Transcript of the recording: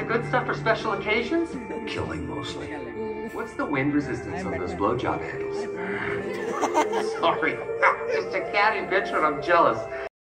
the good stuff for special occasions? Killing mostly. What's the wind resistance on those blowjob handles? Sorry, just a catty bitch when I'm jealous.